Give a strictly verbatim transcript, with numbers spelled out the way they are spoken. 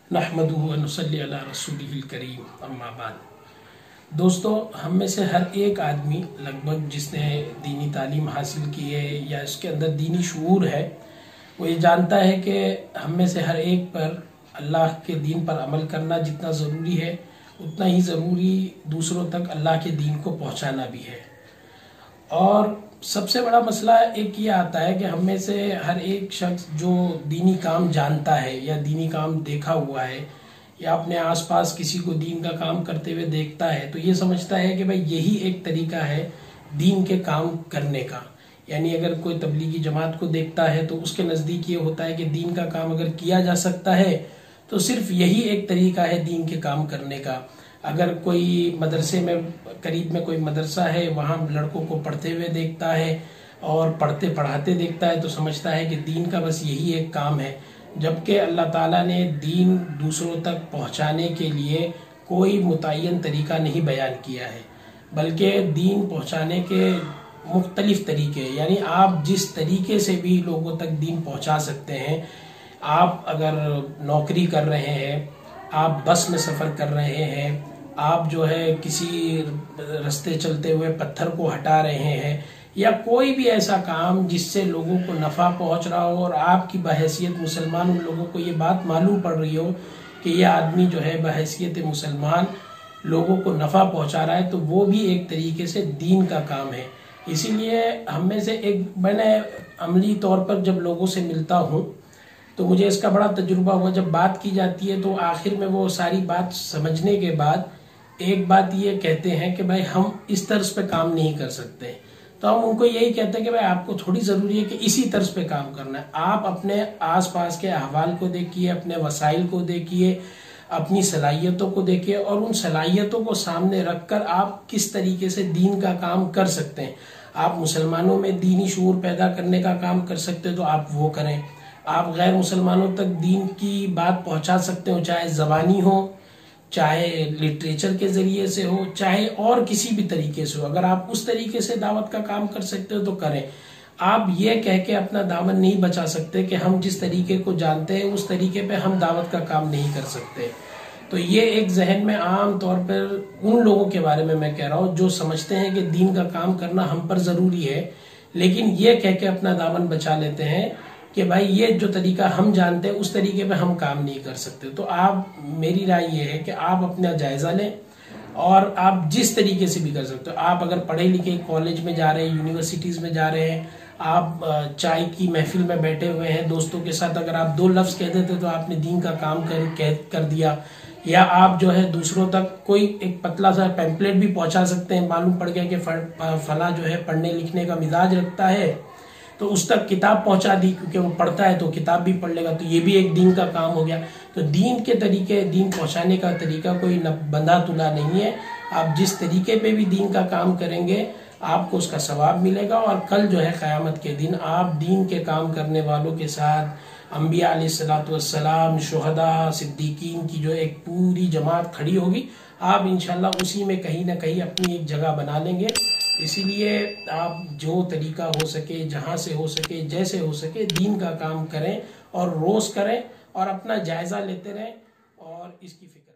نحمدہ و نصلی علی رسولہ الکریم اما بعد۔ دوستو، ہم میں سے ہر ایک آدمی لگ بھگ جس نے دینی تعلیم حاصل کی ہے یا اس کے اندر دینی شعور ہے، وہ یہ جانتا ہے کہ ہم میں سے ہر ایک پر اللہ کے دین پر عمل کرنا جتنا ضروری ہے، اتنا ہی ضروری دوسروں تک اللہ کے دین کو پہنچانا بھی ہے۔ اور سب سے بڑا مسئلہ ایک یہ آتا ہے کہ ہم میں سے ہر ایک شخص جو دینی کام جانتا ہے یا دینی کام دیکھا ہوا ہے یا اپنے آس پاس کسی کو دین کا کام کرتے ہوئے دیکھتا ہے تو یہ سمجھتا ہے کہ بھائی یہی ایک طریقہ ہے دین کے کام کرنے کا۔ یعنی اگر کوئی تبلیغی جماعت کو دیکھتا ہے تو اس کے نزدیک یہ ہوتا ہے کہ دین کا کام اگر کیا جا سکتا ہے تو صرف یہی ایک طریقہ ہے دین کے کام کرنے کا۔ اگر کوئی مدرسے میں قریب میں کوئی مدرسہ ہے، وہاں لڑکوں کو پڑھتے ہوئے دیکھتا ہے اور پڑھتے پڑھاتے دیکھتا ہے تو سمجھتا ہے کہ دین کا بس یہی ایک کام ہے، جبکہ اللہ تعالیٰ نے دین دوسروں تک پہنچانے کے لیے کوئی متعین طریقہ نہیں بیان کیا ہے، بلکہ دین پہنچانے کے مختلف طریقے، یعنی آپ جس طریقے سے بھی لوگوں تک دین پہنچا سکتے ہیں۔ آپ اگر نوکری کر رہے ہیں، آپ بس میں سفر کر رہے ہیں، آپ جو ہے کسی رستے چلتے ہوئے پتھر کو ہٹا رہے ہیں، یا کوئی بھی ایسا کام جس سے لوگوں کو نفع پہنچ رہا ہو اور آپ کی بحیثیت مسلمان ان لوگوں کو یہ بات معلوم پڑ رہی ہو کہ یہ آدمی جو ہے بحیثیت مسلمان لوگوں کو نفع پہنچا رہا ہے، تو وہ بھی ایک طریقے سے دین کا کام ہے۔ اسی لیے ہم میں سے ایک میں نے عملی طور پر جب لوگوں سے ملتا ہوں تو مجھے اس کا بڑا تجربہ ہوا۔ جب بات کی جاتی ہے تو آخر میں وہ ساری بات سمجھنے کے بعد ایک بات یہ کہتے ہیں کہ بھائی ہم اس طرز پہ کام نہیں کر سکتے، تو ہم ان کو یہی کہتے ہیں کہ بھائی آپ کو تھوڑی ضروری ہے کہ اسی طرز پہ کام کرنا ہے۔ آپ اپنے آس پاس کے احوال کو دیکھیے، اپنے وسائل کو دیکھیے، اپنی صلاحیتوں کو دیکھیے، اور ان صلاحیتوں کو سامنے رکھ کر آپ کس طریقے سے دین کا کام کر سکتے ہیں۔ آپ مسلمانوں میں دینی شعور پیدا کرنے کا کام کر سکتے تو آپ وہ کریں۔ آپ غیر مسلمانوں تک دین کی بات پہنچا سکتے ہو، چاہے زبانی ہو، چاہے لٹریچر کے ذریعے سے ہو، چاہے اور کسی بھی طریقے سے ہو۔ اگر آپ اس طریقے سے دعوت کا کام کر سکتے ہو تو کریں۔ آپ یہ کہہ کے اپنا دامن نہیں بچا سکتے کہ ہم جس طریقے کو جانتے ہیں اس طریقے پہ ہم دعوت کا کام نہیں کر سکتے۔ تو یہ ایک ذہن میں عام طور پر ان لوگوں کے بارے میں میں کہہ رہا ہوں جو سمجھتے ہیں کہ دین کا کام کرنا ہم پر ضروری ہے، لیکن یہ کہہ کے اپنا دامن بچا لیتے ہیں کہ بھائی یہ جو طریقہ ہم جانتے ہیں اس طریقے پہ ہم کام نہیں کر سکتے۔ تو آپ میری رائے یہ ہے کہ آپ اپنا جائزہ لیں اور آپ جس طریقے سے بھی کر سکتے ہو۔ آپ اگر پڑھے لکھے کالج میں جا رہے ہیں، یونیورسٹیز میں جا رہے ہیں، آپ چائے کی محفل میں بیٹھے ہوئے ہیں دوستوں کے ساتھ، اگر آپ دو لفظ کہہ دیتے تو آپ نے دین کا کام کر دیا۔ یا آپ جو ہے دوسروں تک کوئی ایک پتلا سا پیمپلیٹ بھی پہنچا سکتے ہیں، معلوم پڑ گیا کہ فلاں جو ہے پڑھنے لکھنے کا مزاج رکھتا ہے تو اس تک کتاب پہنچا دی، کیونکہ وہ پڑھتا ہے تو کتاب بھی پڑھ لے گا، تو یہ بھی ایک دین کا کام ہو گیا۔ تو دین کے طریقے، دین پہنچانے کا طریقہ کوئی بندھا تلا نہیں ہے۔ آپ جس طریقے پہ بھی دین کا کام کریں گے آپ کو اس کا ثواب ملے گا، اور کل جو ہے قیامت کے دن آپ دین کے کام کرنے والوں کے ساتھ انبیاء علیہ الصلوۃ والسلام، شہداء، صدیقین کی جو ایک پوری جماعت کھڑی ہوگی، آپ انشاءاللہ اسی میں کہیں نہ کہیں اپنی ایک جگہ بنا لیں گے۔ اسی لیے آپ جو طریقہ ہو سکے، جہاں سے ہو سکے، جیسے ہو سکے دین کا کام کریں اور روز کریں اور اپنا جائزہ لیتے رہیں اور اس کی فکر